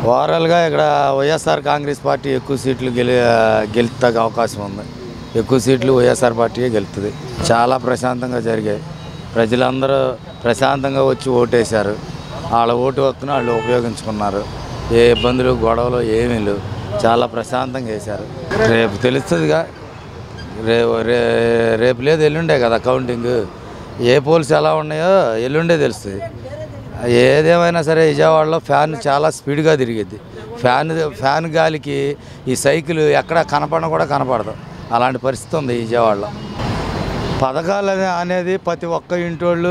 ఓవరాల్గా ఇక్కడ వైఎస్ఆర్ కాంగ్రెస్ పార్టీ ఎక్కువ సీట్లు గెలుచే అవకాశం ఉంది. ఎక్కువ సీట్లు వైఎస్ఆర్ పార్టీయే గెలుస్తుంది. చాలా ప్రశాంతంగా జరిగాయి. ప్రజలందరూ ప్రశాంతంగా వచ్చి ఓటేశారు. వాళ్ళ ఓటు హక్కును వాళ్ళు ఉపయోగించుకున్నారు. ఏ ఇబ్బందులు గొడవలు ఏమీ లేవు. చాలా ప్రశాంతంగా వేశారు. రేపు తెలుస్తుందిగా. రేపు లేదు, ఎల్లుండే కదా కౌంటింగ్. ఏ పోల్స్ ఎలా ఉన్నాయో ఎల్లుండే తెలుస్తుంది. ఏదేమైనా సరే విజయవాడలో ఫ్యాన్ చాలా స్పీడ్గా తిరిగిద్ది. ఫ్యాన్ గాలికి ఈ సైకిల్ ఎక్కడ కనపడను కూడా కనపడదు. అలాంటి పరిస్థితి ఉంది విజయవాడలో. పథకాలు అనేది ప్రతి ఒక్క ఇంటోళ్ళు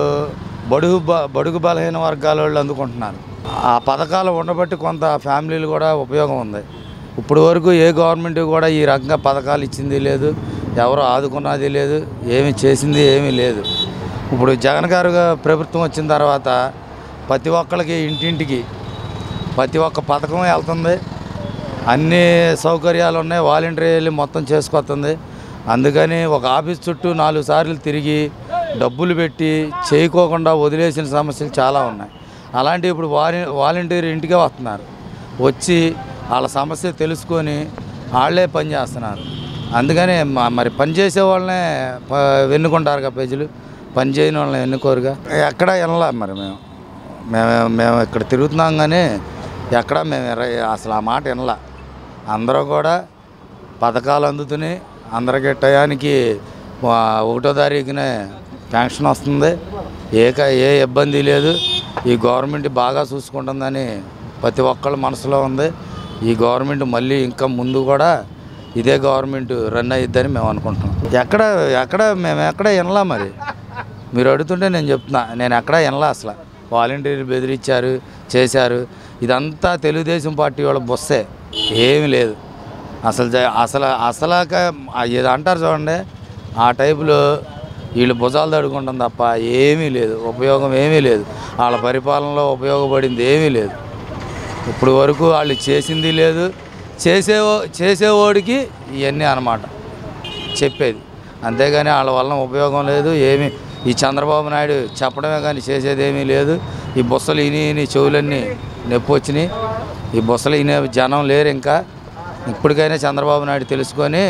బడుగు బలహీన వర్గాల వాళ్ళు అందుకుంటున్నారు. ఆ పథకాలు ఉండబట్టి కొంత ఫ్యామిలీలు కూడా ఉపయోగం ఉంది. ఇప్పుడు వరకు ఏ గవర్నమెంట్ కూడా ఈ రకంగా పథకాలు ఇచ్చింది లేదు, ఎవరు ఆదుకున్నది లేదు, ఏమి చేసింది ఏమీ లేదు. ఇప్పుడు జగన్ గారు ప్రభుత్వం వచ్చిన తర్వాత ప్రతి ఒక్కరికి ఇంటింటికి ప్రతి ఒక్క పథకం వెళ్తుంది. అన్ని సౌకర్యాలు ఉన్నాయి. వాలంటీర్ వెళ్ళి మొత్తం చేసుకొస్తుంది. అందుకని ఒక ఆఫీస్ చుట్టూ 4 సార్లు తిరిగి డబ్బులు పెట్టి చేయకోకుండా వదిలేసిన సమస్యలు చాలా ఉన్నాయి. అలాంటి ఇప్పుడు వాలంటీర్ ఇంటికే వస్తున్నారు. వచ్చి వాళ్ళ సమస్య తెలుసుకొని వాళ్ళే పని చేస్తున్నారు. అందుకని మరి పని చేసే వాళ్ళనే ఎన్నుకుంటారుగా ప్రజలు, పని చేయని వాళ్ళని ఎన్నుకోరుగా. ఎక్కడ వినలా మరి మేము ఇక్కడ తిరుగుతున్నాం కానీ ఎక్కడ మేము అసలు ఆ మాట వినలా. అందరూ కూడా పథకాలు అందుతున్నాయి. అందరికీ టయానికి 1వ తారీఖునే పెన్షన్ వస్తుంది. ఏ ఇబ్బంది లేదు. ఈ గవర్నమెంట్ బాగా చూసుకుంటుందని ప్రతి ఒక్కళ్ళ మనసులో ఉంది. ఈ గవర్నమెంట్ మళ్ళీ ఇంకా ముందు కూడా ఇదే గవర్నమెంట్ రన్ అయ్యిద్దని మేము అనుకుంటున్నాం. మేము ఎక్కడ వినలా. మరి మీరు అడుగుతుంటే నేను చెప్తున్నా, నేను ఎక్కడా వినలా. అసలు వాలంటీర్లు బెదిరించారు, చేశారు. ఇదంతా తెలుగుదేశం పార్టీ వాళ్ళ బొస్సే, ఏమీ లేదు. అసలు ఏదో అంటారు చూడండి, ఆ టైపులో వీళ్ళు భుజాలు తడుకుంటాం తప్ప ఏమీ లేదు. ఉపయోగం ఏమీ లేదు. వాళ్ళ పరిపాలనలో ఉపయోగపడింది ఏమీ లేదు. ఇప్పుడు వరకు వాళ్ళు చేసింది లేదు. చేసేవాడికి ఇవన్నీ అన్నమాట చెప్పేది. అంతేగాని వాళ్ళ వలన ఉపయోగం లేదు ఏమీ. ఈ చంద్రబాబు నాయుడు చెప్పడమే కానీ చేసేది ఏమీ లేదు. ఈ బుస్సలు ఇని చెవులన్నీ నొప్పి వచ్చినాయి. ఈ బుస్సలు ఇనే జనం లేరు. ఇంకా ఇప్పటికైనా చంద్రబాబు నాయుడు తెలుసుకొని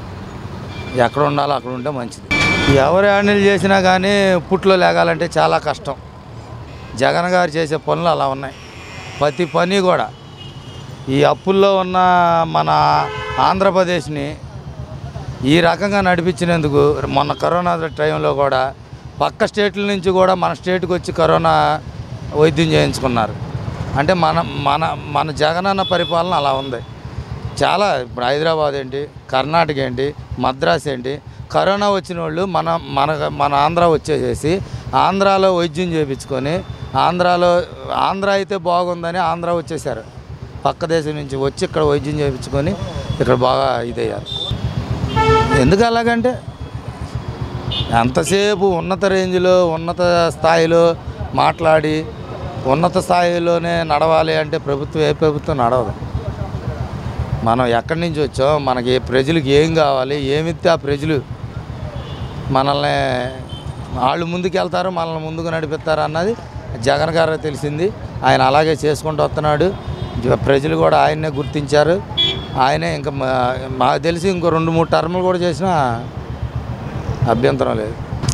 ఎక్కడ ఉండాలో అక్కడ ఉంటే మంచిది. ఎవరు హ్యాండిల్ చేసినా కానీ పుట్లో లేగాలంటే చాలా కష్టం. జగన్ గారు చేసే పనులు అలా ఉన్నాయి. ప్రతి పని కూడా ఈ అప్పుల్లో ఉన్న మన ఆంధ్రప్రదేశ్ని ఈ రకంగా నడిపించినందుకు మొన్న కరోనా టైంలో కూడా పక్క స్టేట్ల నుంచి కూడా మన స్టేట్కి వచ్చి కరోనా వైద్యం చేయించుకున్నారు. అంటే మన జగనన్న పరిపాలన అలా ఉంది. చాలా ఇప్పుడు హైదరాబాద్ ఏంటి, కర్ణాటక ఏంటి, మద్రాస్ ఏంటి, కరోనా వచ్చిన వాళ్ళు మన ఆంధ్ర వచ్చేసేసి ఆంధ్రాలో వైద్యం చేయించుకొని ఆంధ్ర అయితే బాగుందని ఆంధ్ర వచ్చేసారు. పక్క దేశం నుంచి వచ్చి ఇక్కడ వైద్యం చేయించుకొని ఇక్కడ బాగా ఇదయ్యారు. ఎందుకు అలాగంటే ఎంతసేపు ఉన్నత రేంజ్లో ఉన్నత స్థాయిలో మాట్లాడి ఉన్నత స్థాయిలోనే నడవాలి అంటే ఏ ప్రభుత్వం నడవదు. మనం ఎక్కడి నుంచి వచ్చాం, మనకి ప్రజలకు ఏం కావాలి, ఏమిస్తే ఆ ప్రజలు మనల్ని వాళ్ళు ముందుకు వెళ్తారు, మనల్ని ముందుకు నడిపిస్తారు అన్నది జగన్ గారు తెలిసింది. ఆయన అలాగే చేసుకుంటూ వస్తున్నాడు. ప్రజలు కూడా ఆయన్నే గుర్తించారు. ఆయనే ఇంకా మాకు తెలిసి ఇంకో 2-3 టర్ములు కూడా చేసినా అభ్యంతరం లేదు.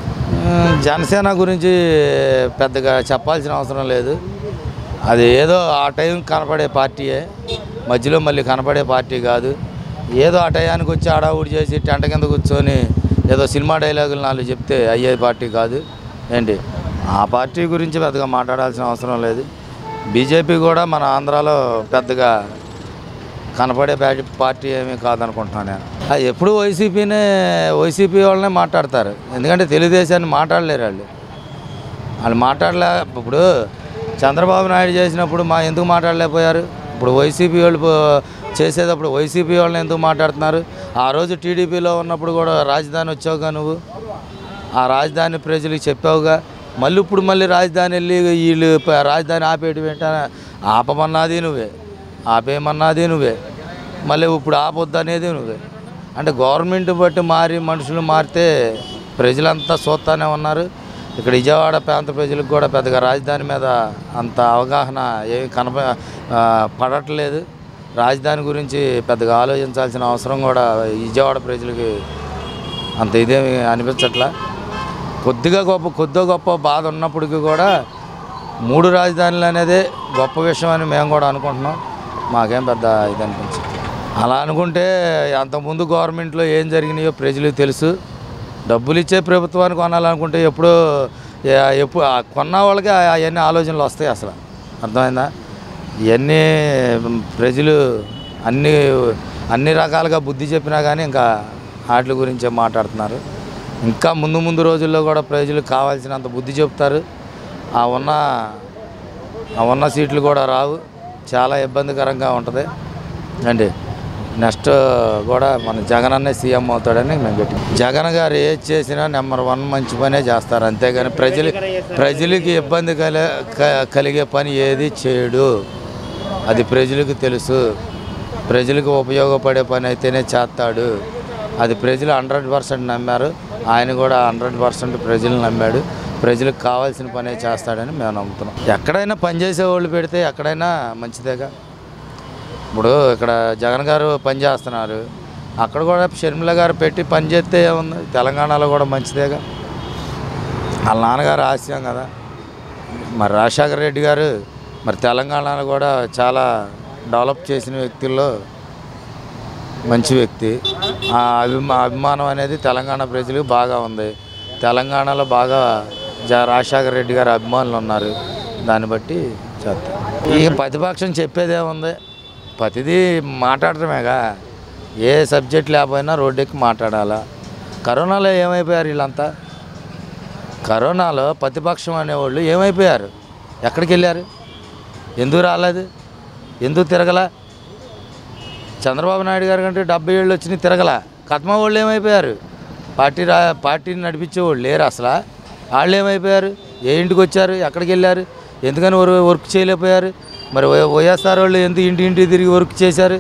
జనసేన గురించి పెద్దగా చెప్పాల్సిన అవసరం లేదు. అది ఏదో ఆ టైం కనపడే పార్టీయే, మధ్యలో మళ్ళీ కనపడే పార్టీ కాదు. ఏదో ఆ టయానికి వచ్చి ఆడావుడి చేసి టెంట కింద కూర్చొని ఏదో సినిమా డైలాగులు 4 చెప్తే అయ్యే పార్టీ కాదు ఏంటి. ఆ పార్టీ గురించి పెద్దగా మాట్లాడాల్సిన అవసరం లేదు. బీజేపీ కూడా మన ఆంధ్రాలో పెద్దగా కనపడే పార్టీ ఏమీ కాదనుకుంటున్నాను నేను. ఎప్పుడు వైసీపీ వాళ్ళనే మాట్లాడతారు. ఎందుకంటే తెలుగుదేశాన్ని మాట్లాడలేరు వాళ్ళు మాట్లాడలే. ఇప్పుడు చంద్రబాబు నాయుడు చేసినప్పుడు ఎందుకు మాట్లాడలేకపోయారు? ఇప్పుడు వైసీపీ వాళ్ళు చేసేటప్పుడు వైసీపీ వాళ్ళని ఎందుకు మాట్లాడుతున్నారు? ఆ రోజు టీడీపీలో ఉన్నప్పుడు కూడా రాజధాని వచ్చావుగా నువ్వు, ఆ రాజధాని ప్రజలకు చెప్పావుగా. మళ్ళీ రాజధాని వెళ్ళి వీళ్ళు రాజధాని ఆపేయడం ఏంటనే ఆపమన్నది నువ్వే, ఆపేయమన్నది నువ్వే, మళ్ళీ ఇప్పుడు ఆపొద్దు అనేది నువ్వే. అంటే గవర్నమెంట్ బట్టి మనుషులు మారితే ప్రజలంతా చూస్తూనే ఉన్నారు. ఇక్కడ విజయవాడ ప్రాంత ప్రజలకు కూడా పెద్దగా రాజధాని మీద అంత అవగాహన ఏమి పడట్లేదు. రాజధాని గురించి పెద్దగా ఆలోచించాల్సిన అవసరం కూడా విజయవాడ ప్రజలకి అంత ఇదేమి అనిపించట్లా. కొద్దిగా గొప్ప బాధ ఉన్నప్పటికీ కూడా 3 రాజధానులు అనేది గొప్ప విషయం అని మేము కూడా అనుకుంటున్నాం. మాకేం పెద్ద ఇది అనిపించదు. అలా అనుకుంటే అంతకుముందు గవర్నమెంట్లో ఏం జరిగినాయో ప్రజలకు తెలుసు. డబ్బులు ఇచ్చే ప్రభుత్వాన్ని కొనాలనుకుంటే ఎప్పుడు కొన్న వాళ్ళకి అవన్నీ ఆలోచనలు వస్తాయి. అసలు అర్థమైందా? ఇవన్నీ ప్రజలు అన్ని రకాలుగా బుద్ధి చెప్పినా కానీ ఇంకా వాటి గురించే మాట్లాడుతున్నారు. ఇంకా ముందు రోజుల్లో కూడా ప్రజలకు కావాల్సినంత బుద్ధి చెప్తారు. ఆ ఉన్న సీట్లు కూడా రావు. చాలా ఇబ్బందికరంగా ఉంటుంది అండి. నెక్స్ట్ కూడా మన జగన్ అనే సీఎం అవుతాడని మేము గట్టి. జగన్ గారు ఏది చేసినా నెంబర్ 1 మంచి పనే చేస్తారు. అంతేగాని ప్రజలకి ఇబ్బంది కలిగే పని ఏది చేయడు. అది ప్రజలకు తెలుసు. ప్రజలకు ఉపయోగపడే పని అయితేనే చేస్తాడు. అది ప్రజలు 100% నమ్మారు. ఆయన కూడా 100% ప్రజలు నమ్మాడు. ప్రజలకు కావాల్సిన పనే చేస్తాడని మేము నమ్ముతున్నాం. ఎక్కడైనా పనిచేసే వాళ్ళు పెడితే ఎక్కడైనా మంచిదేగా. ఇప్పుడు ఇక్కడ జగన్ గారు పని చేస్తున్నారు, అక్కడ కూడా షర్మిల గారు పెట్టి పని చేస్తే ఏముంది? తెలంగాణలో కూడా మంచిదేగా. వాళ్ళ నాన్నగారు ఆశయం కదా. మరి రాజశేఖర రెడ్డి గారు మరి తెలంగాణలో కూడా చాలా డెవలప్ చేసిన వ్యక్తుల్లో మంచి వ్యక్తి. ఆ అభిమానం అనేది తెలంగాణ ప్రజలకు బాగా ఉంది. తెలంగాణలో బాగా రాజశేఖర రెడ్డి గారు అభిమానులు ఉన్నారు. దాన్ని బట్టి చేస్తారు. ఈ ప్రతిపక్షం చెప్పేదేముంది? ప్రతిదీ మాట్లాడటమేగా. ఏ సబ్జెక్ట్ లేకపోయినా రోడ్డెక్కి మాట్లాడాలా. కరోనాలో ఏమైపోయారు వీళ్ళంతా? కరోనాలో ప్రతిపక్షం అనేవాళ్ళు ఏమైపోయారు? ఎక్కడికి వెళ్ళారు? ఎందుకు రాలేదు? ఎందుకు తిరగలా? చంద్రబాబు నాయుడు గారి కంటే 70 ఏళ్ళు వచ్చినాయి తిరగలా. కత్మా వాళ్ళు ఏమైపోయారు? పార్టీని నడిపించేవాళ్ళు లేరు అసలు. వాళ్ళు ఏమైపోయారు? ఏ ఇంటికి వచ్చారు? ఎక్కడికి వెళ్ళారు? ఎందుకని వర్క్ చేయలేకపోయారు? మరి వైఎస్ఆర్ వాళ్ళు ఎందుకు ఇంటింటి తిరిగి వర్క్ చేశారు?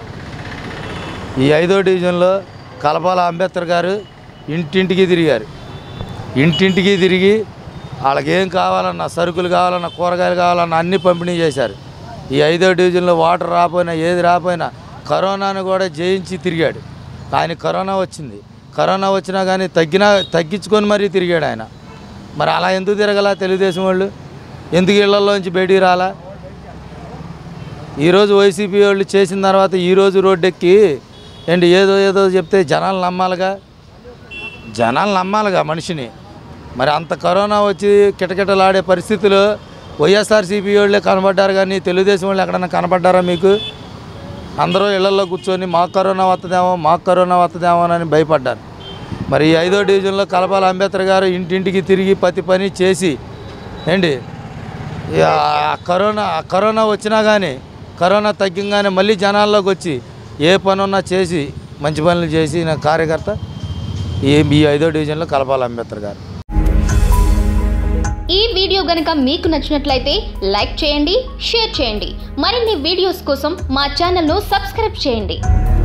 ఈ 5వ డివిజన్లో కలపాల అంబేద్కర్ గారు ఇంటింటికి తిరిగారు. ఇంటింటికి తిరిగి వాళ్ళకి ఏం కావాలన్నా, సరుకులు కావాలన్నా, కూరగాయలు కావాలన్నా అన్నీ పంపిణీ చేశారు. ఈ 5వ డివిజన్లో వాటర్ రాపోయినా ఏది రాపోయినా కరోనాను కూడా జయించి తిరిగాడు. ఆయన కరోనా వచ్చింది. కరోనా వచ్చినా కానీ తగ్గించుకొని మరీ తిరిగాడు ఆయన. మరి అలా ఎందుకు తిరగలా తెలుగుదేశం వాళ్ళు? ఎందుకు ఇళ్లలోంచి బయటికి రాలా? ఈరోజు వైసీపీ వాళ్ళు చేసిన తర్వాత ఈరోజు రోడ్డెక్కి ఏంటి ఏదో చెప్తే జనాలు నమ్మాలిగా మనిషిని. మరి అంత కరోనా వచ్చి కిటకిటలాడే పరిస్థితులు వైఎస్ఆర్సీపీ వాళ్ళే కనబడ్డారు కానీ తెలుగుదేశం వాళ్ళు ఎక్కడన్నా కనబడ్డారా మీకు? అందరూ ఇళ్లలో కూర్చొని మాకు కరోనా వస్తుందేమో అని భయపడ్డారు. మరి ఈ 5వ డివిజన్లో కలపాల అంబేద్కర్ గారు ఇంటింటికి తిరిగి ప్రతి పని చేసి ఏంటి కరోనా వచ్చినా కానీ కరోనా తగ్గంగానే మళ్ళీ జనాల్లోకి వచ్చి ఏ పనున్నా చేసి మంచి పనులు చేసి నా కార్యకర్త ఈ 5వ డివిజన్లో కలపాల అంబేద్కర్ గారు. ఈ వీడియో గనుక మీకు నచ్చినట్లయితే లైక్ చేయండి, షేర్ చేయండి. మరిన్ని వీడియోస్ కోసం మా ఛానల్ను సబ్స్క్రైబ్ చేయండి.